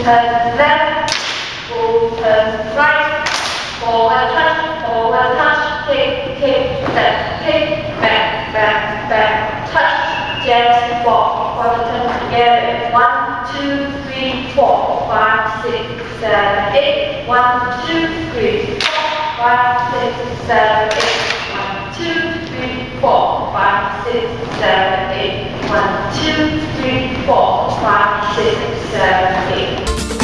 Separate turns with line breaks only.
turn left, full turn right, forward touch, kick, left, kick, back, touch, jazz, four, forward turn together, 1, 2, 3, 4, 5, 6, 7, 8, 1, 2, 3, 4, 5, 6, 7, 8, 1, 2, 3, 4, 5, 6, 7, 8, 1, 2, 3, 4, 5, 6, 7, 8.